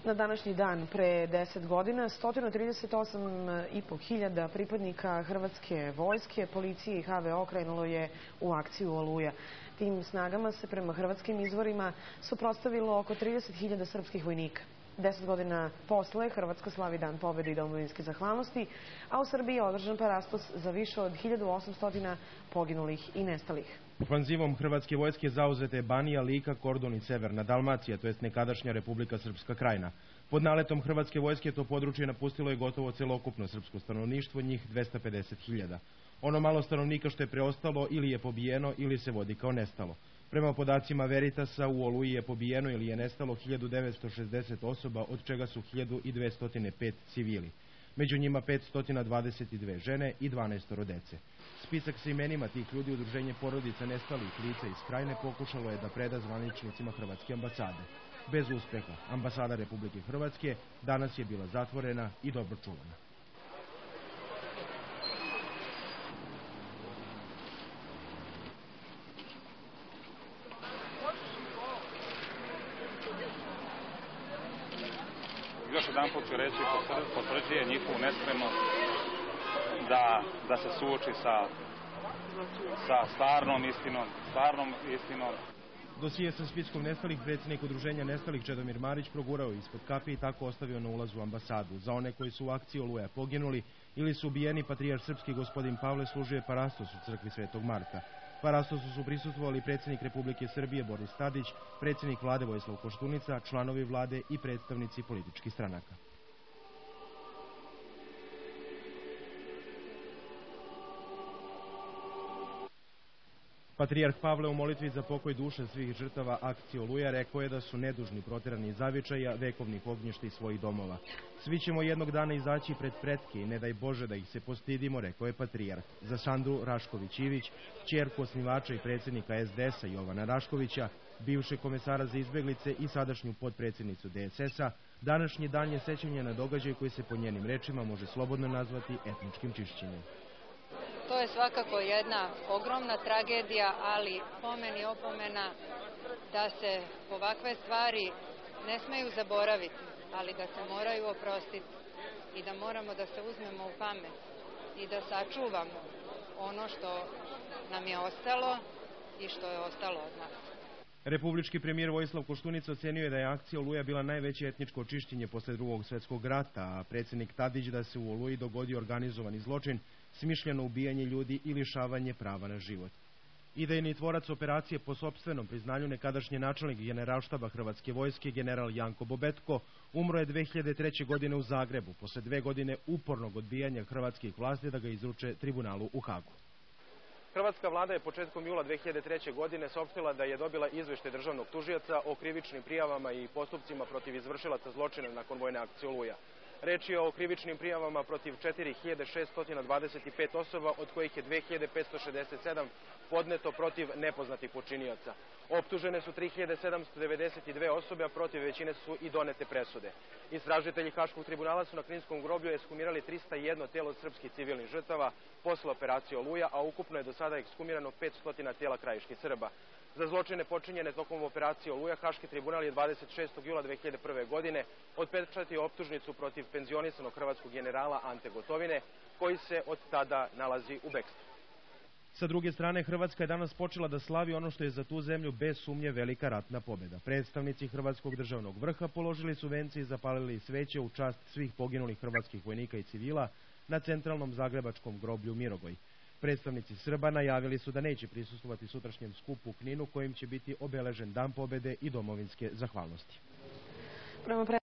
Na današnji dan, pre 10 godina, 138.500 pripadnika Hrvatske vojske, policije i HVO krenulo je u akciju Oluja. Tim snagama se prema hrvatskim izvorima suprotstavilo oko 30.000 srpskih vojnika. 10 godina posle, Hrvatska slavi Dan pobede i domovinske zahvalnosti, a u Srbiji je održan parastos za više od 1800 poginulih i nestalih. Ofanzivom Hrvatske vojske zauzete je Banija, Lika, Kordun i Severna Dalmacija, to jest nekadašnja Republika Srpska Krajina. Pod naletom Hrvatske vojske to područje napustilo je gotovo celokupno srpsko stanovništvo, njih 250.000. Ono malo stanovnika što je preostalo ili je pobijeno ili se vodi kao nestalo. Prema podacima Veritasa, u Oluji je pobijeno ili je nestalo 1960 osoba, od čega su 1205 civili. Među njima 522 žene i 12 dece. Spisak sa imenima tih ljudi udruženje porodica nestalih lica iz Krajine pokušalo je da preda zvaničnicima Hrvatske ambasade. Bez uspeha, ambasada Republike Hrvatske danas je bila zatvorena i dobro čuvana. Još jedan put ću reći, potvrđuje njihovu nespremnost da se suoči sa stvarnom istinom. Dosije sa spiskom nestalih predsjednik udruženja nestalih Čedomir Marić progurao ispod kape i tako ostavio na ulazu ambasadu. Za one koji su u akciji Oluja poginuli ili su ubijeni, patrijarh srpski gospodin Pavle služio je parastos u crkvi Svetog Marka. Parastosu su prisustvovali predsjednik Republike Srbije Boris Tadić, predsjednik vlade Vojislav Koštunica, članovi vlade i predstavnici političkih stranaka. Patrijarh Pavle u molitvi za pokoj duše svih žrtava akcije Oluja rekao je da su nedužni proterani iz zavičaja, vekovnih ognjišta i svojih domova. Svi ćemo jednog dana izaći pred pretke i ne daj Bože da ih se postidimo, rekao je patrijarh. Za Sandru Rašković-Ivić, ćerku osnivača i predsjednika SDS-a Jovana Raškovića, bivšeg komesara za izbeglice i sadašnju potpredsjednicu DSS-a, današnji dan je sećanje na događaj koji se po njenim rečima može slobodno nazvati etničkim čišćenjem. To je svakako jedna ogromna tragedija, ali pomen i opomena da se ovakve stvari ne smeju zaboraviti, ali da se moraju oprostiti i da moramo da se uzmemo u pamet i da sačuvamo ono što nam je ostalo i što je ostalo od nas. Republički premijer Vojislav Koštunica ocenio je da je akcija Oluja bila najveće etničko očišćenje posle Drugog svjetskog rata, a predsjednik Tadić da se u Oluji dogodio organizovani zločin, smišljeno ubijanje ljudi i lišavanje prava na život. Idejni tvorac operacije po sopstvenom priznanju nekadašnji načelnik generalštaba Hrvatske vojske, general Janko Bobetko, umro je 2003. godine u Zagrebu, posle 2 godine upornog odbijanja hrvatskih vlasti da ga izruče tribunalu u Hagu. Hrvatska vlada je početkom jula 2003. godine saopštila da je dobila izveštaj državnog tužioca o krivičnim prijavama i postupcima protiv izvršilaca zločina nakon vojne akcije Oluja. Reč je o krivičnim prijavama protiv 4.625 osoba, od kojih je 2.567 podneto protiv nepoznatih počinioca. Optužene su 3.792 osobe, a protiv većine su i donete presude. Istražitelji Haškog tribunala su na Kninskom groblju ekshumirali 301 telo od srpskih civilnih žrtava posle operacije Oluja, a ukupno je do sada ekshumirano 500 tela krajiških Srba. Za zločine počinjene tokom operacije Oluja, Haški tribunal je 26. jula 2001. godine otpečatio optužnicu protiv penzionisanog hrvatskog generala Ante Gotovine, koji se od tada nalazi u bekstvu. Sa druge strane, Hrvatska je danas počela da slavi ono što je za tu zemlju bez sumnje velika ratna pobjeda. Predstavnici Hrvatskog državnog vrha položili su vence i zapalili sveće u čast svih poginulih hrvatskih vojnika i civila na centralnom zagrebačkom groblju Mirogoj. Predstavnici Srba najavili su da neće prisustvovati sutrašnjem skupu u Kninu, kojim će biti obeležen Dan pobjede i domovinske zahvalnosti.